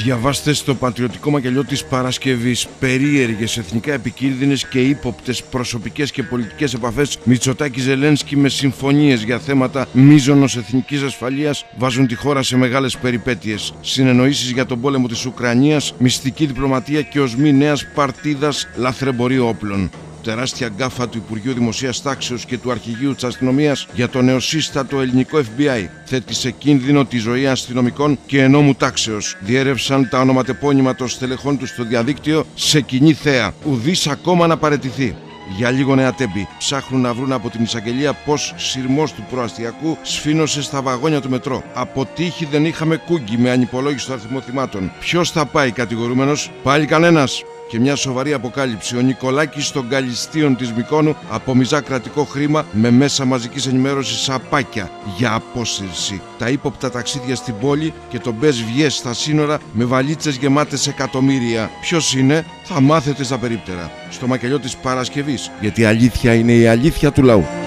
Διαβάστε στο πατριωτικό μακελιό της Παρασκευής περίεργες, εθνικά επικίνδυνες και ύποπτες προσωπικές και πολιτικές επαφές Μητσοτάκη-Ζελένσκι με συμφωνίες για θέματα μείζωνος εθνικής ασφαλείας βάζουν τη χώρα σε μεγάλες περιπέτειες. Συνεννοήσεις για τον πόλεμο της Ουκρανίας, μυστική διπλωματία και οσμή νέας παρτίδας λαθρεμπορίου όπλων. Τεράστια γκάφα του Υπουργείου Δημοσίας Τάξεως και του Αρχηγείου της Αστυνομίας για το νεοσύστατο ελληνικό FBI θέτει σε κίνδυνο τη ζωή αστυνομικών και ενόμου τάξεως. Διέρευσαν τα ονοματεπώνυμα των στελεχών του στο διαδίκτυο σε κοινή θέα. Ουδής ακόμα να παραιτηθεί. Για λίγο νέα τέμπη. Ψάχνουν να βρουν από την εισαγγελία πως σειρμός του προαστιακού σφήνωσε στα βαγόνια του μετρό. Από τύχη δεν είχαμε κούγκι με ανυπολόγιστο αριθμό θυμάτων. Ποιος θα πάει κατηγορούμενος? Πάλι κανένας. Και μια σοβαρή αποκάλυψη. Ο Νικολάκης των Καλιστίων της Μυκόνου απομυζά κρατικό χρήμα με μέσα μαζικής ενημέρωσης σαπάκια για απόσυρση. Τα ύποπτα ταξίδια στην πόλη και το μπες βιές στα σύνορα με βαλίτσες γεμάτες εκατομμύρια. Ποιος είναι? Θα μάθετε στα περίπτερα. Στο μακελιό της Παρασκευής. Γιατί η αλήθεια είναι η αλήθεια του λαού.